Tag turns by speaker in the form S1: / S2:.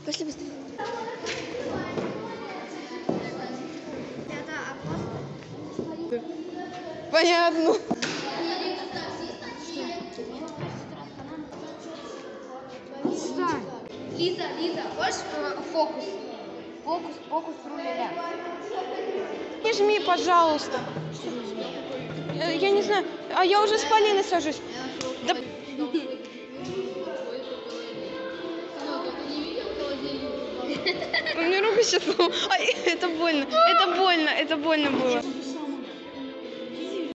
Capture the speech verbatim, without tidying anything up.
S1: Пошли быстрее. Понятно.
S2: Лиза, Лиза, хочешь фокус? Фокус, фокус, руля.
S1: Не жми, пожалуйста. Я, я не знаю. А я уже с Полиной сажусь. Да... Мне руку сейчас... Ай, это больно. Это больно. Это больно было.